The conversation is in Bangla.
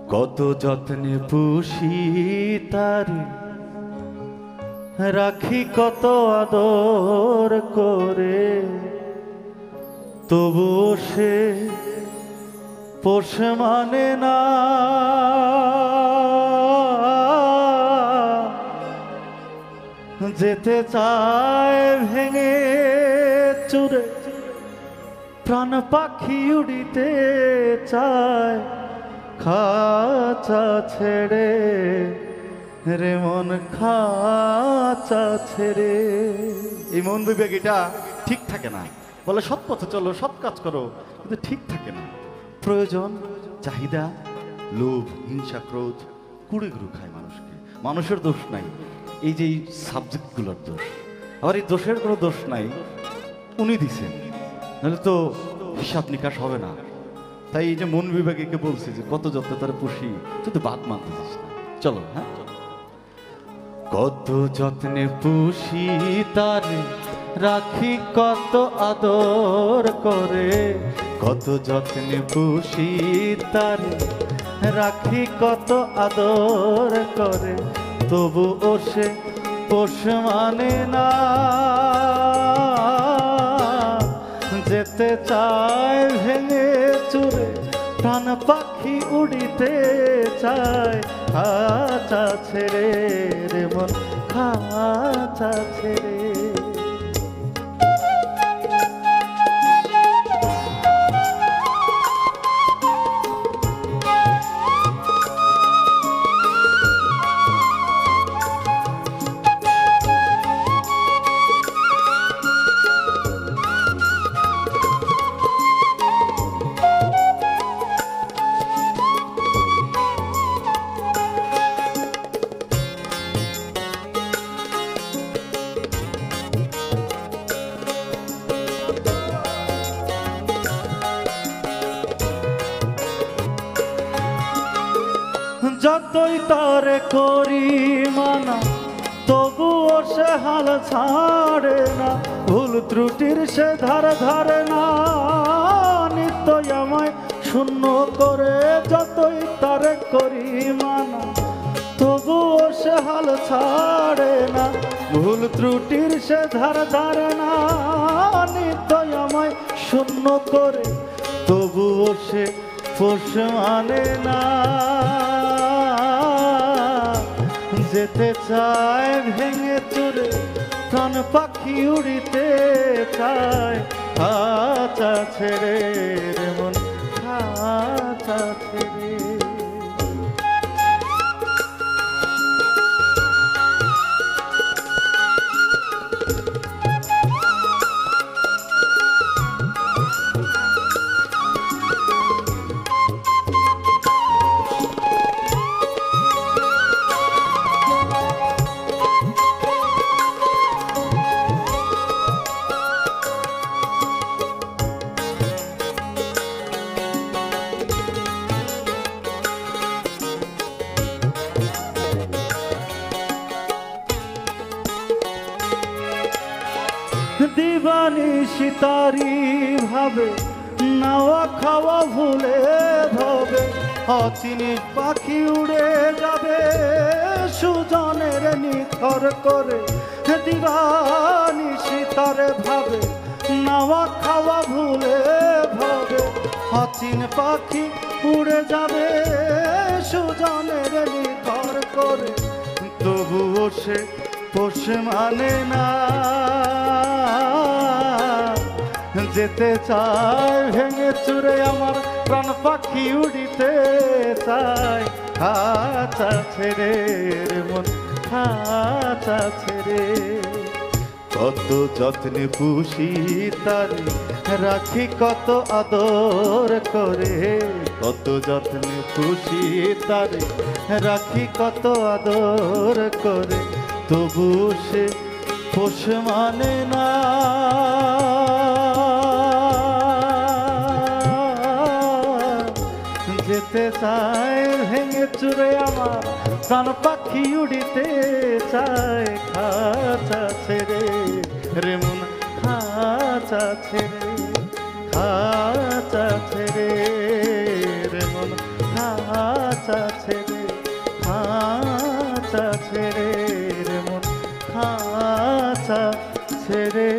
কত যত্নে পুষি তারে, রাখি কত আদর করে, তবু সে পোষ মানে না। যেতে চায় ভেঙে চুরে, প্রাণ পাখি উড়িতে চায় খাঁচা ছেড়ে, রে মন খাঁচা ছেড়ে। এই মন বিবেক এটা ঠিক থাকে না, বলে সৎ পথে চলো, সৎ কাজ করো, কিন্তু ঠিক থাকে না। প্রয়োজন, চাহিদা, লোভ, হিংসা, ক্রোধ কুড়ে গুরু খায় মানুষকে। মানুষের দোষ নাই, এই যে সাবজেক্টগুলোর দোষ। আবার এই দোষের কোনো দোষ নাই, উনি দিছেন, নাহলে তো হিসাব নিকাশ হবে না। তাই এই যে মন বিভাগীকে বলছে যে কত যত্ন তারা পুষি, তুই তো বাদ মানতে চাস না। চলো, হ্যাঁ, কত যত্নে পুষি তারে, রাখি কত আদর করে, কত যত্নে পুষি তারে, রাখি কত আদর করে, তবু ও সে পোষ মানে না। যেতে চায় ভেঙে চুরে, প্রাণ পাখি উড়িতে চায় খাঁচা ছেড়ে, রে মন খাঁচা ছেড়ে। যতই তারে করি মানা, তবুও সে হাল ছাড়ে না, ভুল ত্রুটির সে ধারে ধারে না। নিত্যই আমায় শূন্য করে, যতই তারে করি মানা, তবুও সে হাল ছাড়ে না, ভুল ত্রুটির সে ধারে ধারে না। নিত্যই আমায় শূন্য করে, তবুও সে পোষ মানে না। যেতে চায় ভেঙে চুরে, প্রাণ পাখি উড়িতে চায় খাঁচা ছেড়ে, রে মন খাঁচা ছেড়ে। দিবানিশি তারি ভাবে, নাওয়া খাওয়া ভুলে ভাবে, অচিনি পাখি উড়ে যাবে সুজনের নিথর করে। দিবানিশি তারে ভাবে, নাওয়া খাওয়া ভুলে ভাবে, অচিন পাখি উড়ে যাবে সুজনের নিথর করে, তবুও সে পোষ মানে না। যেতে চায় ভেঙে চুরে, আমার প্রাণ পাখি উড়িতে চায় খাঁচা ছেড়ে, রে মন খাঁচা ছেড়ে। কত যত্নে পুষি তারে, রাখি কত আদর করে, কত যত্নে পুষি তারে, রাখি কত আদর করে, তবু সে পোষ মানে না। যেতে চায় ভেঙে চুরে, আমার প্রাণ পাখি উড়িতে চায় খাঁচা ছেড়ে, রে মন খাঁচা ছেড়ে, খাঁচা ছেড়ে, রে মন খাঁচা খাঁচা ছেড়ে রে মন খাঁচা ছেড়ে